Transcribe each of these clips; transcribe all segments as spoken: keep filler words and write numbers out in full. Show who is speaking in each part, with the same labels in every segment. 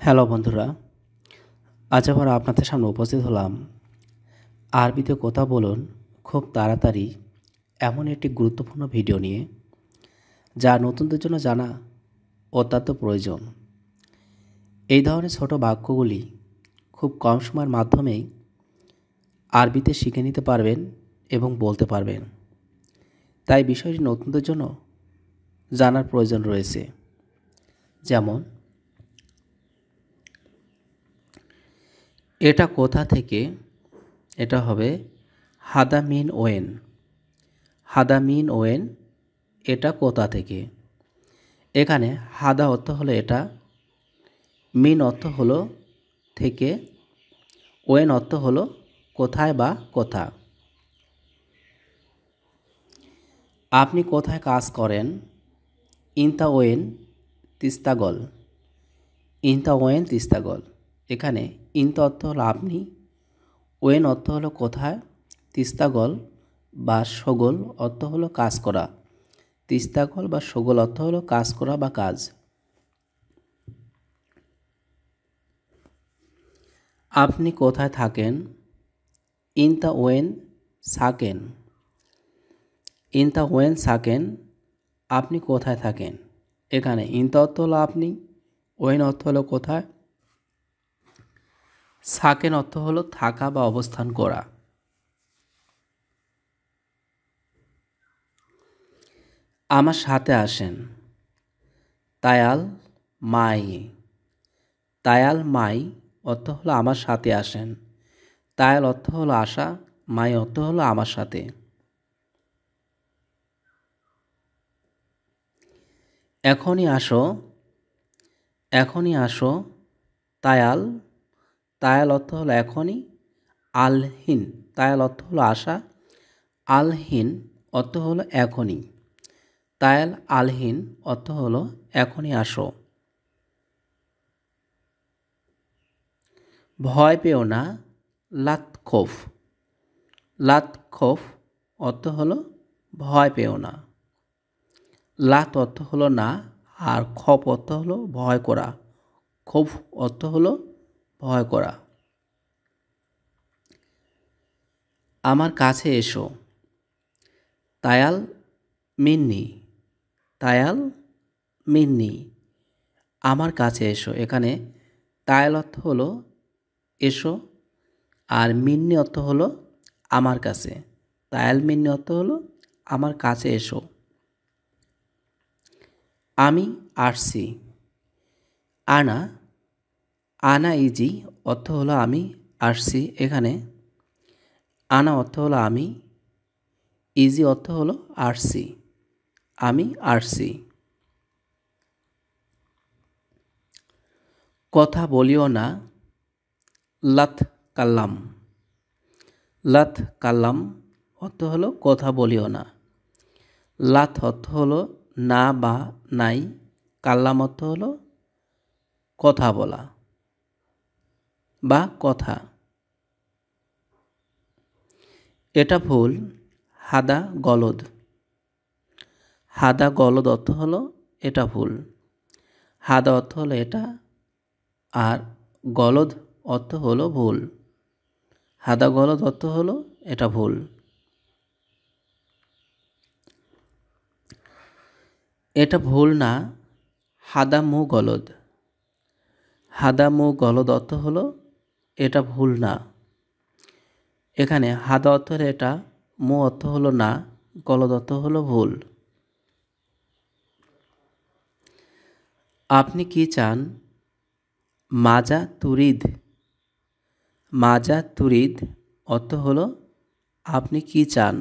Speaker 1: Hello বন্ধুরা, আজ আবার আপনাদের সামনে উপস্থিত হলাম আরবিতে কথা বলুন খুব তাড়াতাড়ি এমন একটি গুরুত্বপূর্ণ ভিডিও নিয়ে, যা নতুনদের জন্য জানা অত্যন্ত প্রয়োজন। এই ধরনের ছোট বাক্যগুলি খুব কম সময়ের মাধ্যমেই আরবিতে শিখে নিতে পারবেন এবং বলতে পারবেন। তাই বিষয়টি নতুনদের জন্য জানার প্রয়োজন রয়েছে। যেমন, এটা কোথা থেকে, এটা হবে হাদা মিন ওয়েন। হাদা মিন ওয়েন, এটা কোথা থেকে। এখানে হাদা অর্থ হলো এটা, মিন অর্থ হলো থেকে, ওয়েন অর্থ হলো কোথায় বা কোথা। আপনি কোথায় কাজ করেন? ইনতা ওয়েন তিস্তাগল। ইনতা ওয়েন তিস্তাগল। এখানে ইনতা অর্থ হলো আপনি, ওয়েন অর্থ হলো কোথায়, তিস্তাগল বা সগোল অর্থ হলো কাজ করা। তিস্তাগল বা সগোল অর্থ হলো কাজ করা বা কাজ। আপনি কোথায় থাকেন? ইনতা ওয়েন সাকেন। ইনতা ওয়েন সাকেন, আপনি কোথায় থাকেন। এখানে ইনতা অর্থ হলো আপনি, ওয়েন অর্থ হলো কোথায়, সাকেন অর্থ হলো থাকা বা অবস্থান করা। আমার সাথে আসেন। তায়াল মাই। তায়াল মাই অর্থ হলো আমার সাথে আসেন। তায়াল অর্থ হলো আসা, মাই অর্থ হলো আমার সাথে। এখনই আসো। এখনই আসো। তায়াল। তায়াল অর্থ হলো এখনই। আলহিন, তায়াল অর্থ হলো আসা। আলহিন অর্থ হলো এখনই। তায়াল আলহিন অর্থ হলো এখনই আসো। ভয় পেও না। লাত খোফ। লাত খোফ অর্থ হলো ভয় পেও না। লাত অর্থ হলো না, আর খফ অর্থ হলো ভয় করা। খোফ অর্থ হলো ভয় করা। আমার কাছে এসো। তায়াল মিন্নি। তায়াল মিন্নি, আমার কাছে এসো। এখানে তায়াল অর্থ হলো এসো, আর মিন্নি অর্থ হলো আমার কাছে। তায়াল মিন্নি অর্থ হলো আমার কাছে এসো। আমি আসছি। আনা। আনা ইজি অর্থ হলো আমি আসছি। এখানে আনা অর্থ হলো আমি, ইজি অর্থ হলো আসছি, আমি আসছি। কথা বলিও না। লাত কাল্লাম। লাত কাল্লাম অর্থ হলো কথা বলিও না। লাত অর্থ হলো না বা নাই। কাল্লাম অর্থ হলো কথা বলা বা কথা। এটা ভুল। হাদা গলদ। হাদা গলদ অর্থ হলো এটা ভুল। হাদা অর্থ হলো এটা, আর গলদ অর্থ হলো ভুল। হাদা গলদ অর্থ হলো এটা ভুল। এটা ভুল না। হাদা মু গলদ। হাদা মু গলদ অর্থ হলো এটা ভুল না। এখানে হাদা অর্থ হলো এটা, মু অর্থ হলো না, গলদ অর্থ হলো ভুল। আপনি কি চান? মাজা তুরিদ। মাজা তুরিদ অর্থ হলো আপনি কি চান।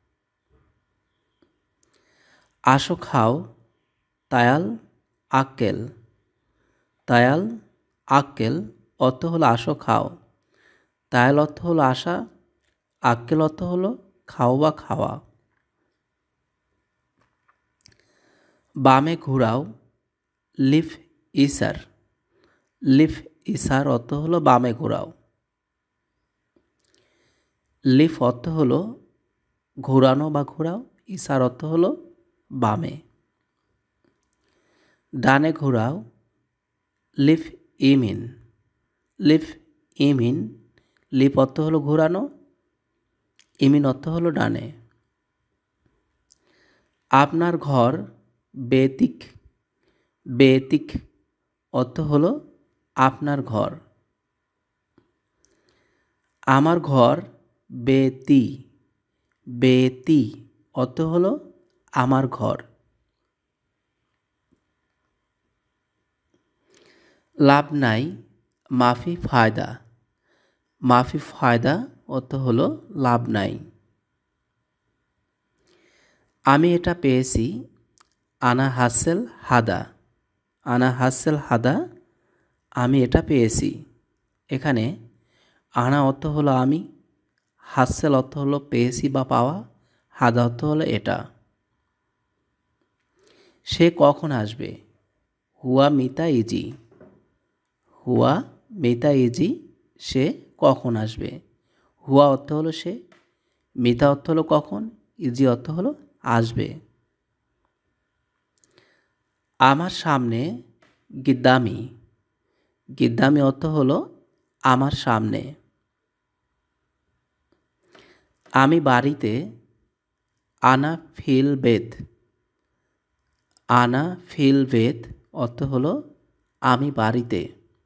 Speaker 1: আসো খাও। তায়াল আক্কেল। তায়াল আক্কেল অর্থ হলো আসো খাও। তায়াল অর্থ হলো আসা, আক্কেল অর্থ হলো খাও বা খাওয়া। বামে ঘুরাও। লিফ ইসার। লিফ ইসার অর্থ হলো বামে ঘুরাও। লিফ অর্থ হলো ঘুরানো বা ঘুরাও, ইসার অর্থ হলো বামে। ডানে ঘুরাও। লিফ ইমিন, লিফ ইমিন, লিপ অর্থ হলো ঘোরানো, ইমিন অর্থ হলো ডানে। আপনার ঘর বেতিক, বেতিক অর্থ হলো আপনার ঘর। আমার ঘর বেতি, বেতি অর্থ হলো আমার ঘর। লাভ নাই মাফি ফায়দা, মাফি ফায়দা অর্থ হলো লাভ নাই। আমি এটা পেয়েছি, আনা হাসেল হাদা, আনা হাসেল হাদা আমি এটা পেয়েছি। এখানে আনা অর্থ হলো আমি, হাসেল অর্থ হলো পেয়েছি বা পাওয়া, হাদা অর্থ হলো এটা। সে কখন আসবে? হুয়া মিতা ইজি, হুয়া মিতা ইজি সে কখন আসবে। হুয়া অর্থ হলো সে, মিতা অর্থ হলো কখন, ইজি অর্থ হলো আসবে। আমার সামনে গিদ্দামি, গিদ্দামি অর্থ হলো আমার সামনে। আমি বাড়িতে আনা ফিল বেদ, আনা ফিল বেদ অর্থ হলো আমি বাড়িতে।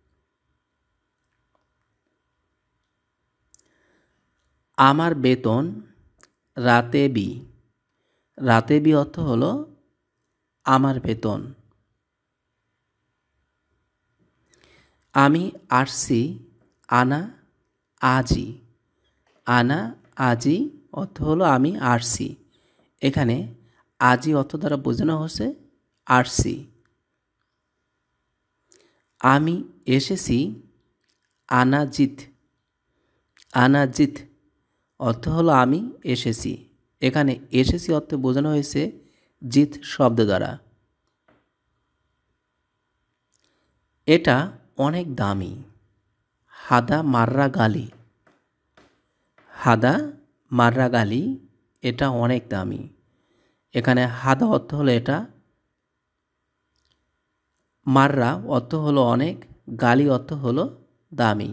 Speaker 1: আমার বেতন রাতে বি, রাতে বি অর্থ হলো আমার বেতন। আমি আসছি আনা আজি, আনা আজি অর্থ হলো আমি আসছি। এখানে আজি অর্থ দ্বারা বোঝানো হচ্ছে আসছি। আমি এসেছি আনাজিত, আনাজিত অর্থ হলো আমি এসেছি। এখানে এসেছি অর্থে বোঝানো হয়েছে জিত শব্দ দ্বারা। এটা অনেক দামি, হাদা মাররা গালি, হাদা মাররা গালি এটা অনেক দামি। এখানে হাদা অর্থ হলো এটা, মাররা অর্থ হলো অনেক, গালি অর্থ হলো দামি।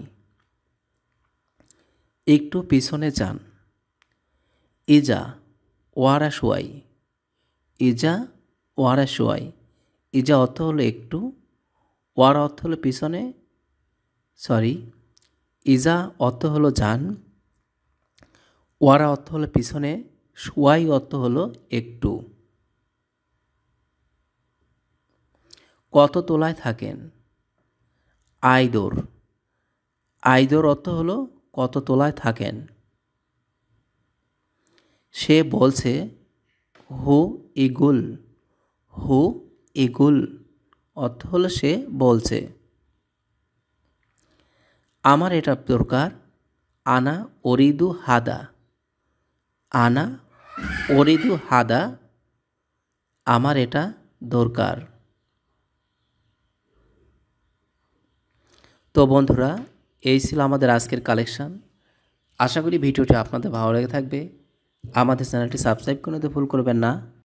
Speaker 1: একটু পিছনে যান, ইজা ওয়ারা শোয়াই, ইজা ওয়ারা শোয়াই, ইজা অর্থ হলো একটু, ওয়ারা অর্থ হলো পিছনে, সরি ইজা অর্থ হলো যান, ওয়ারা অর্থ হলো পিছনে, শোয়াই অর্থ হলো একটু। কত তোলায় থাকেন? আইদোর, আইদোর অর্থ হলো কত তোলায় থাকেন। সে বলছে হু ইগুল, হু ইগুল অর্থ হলো সে বলছে। আমার এটা দরকার, আনা ওরিদু হাদা, আনা ওরিদু হাদা আমার এটা দরকার। তো বন্ধুরা, এই ছিল আমাদের আজকের কালেকশান। আশা করি ভিডিওটি আপনাদের ভালো লেগে থাকবে। আমাদের চ্যানেলটি সাবস্ক্রাইব করে নিতে ভুল করবেন না।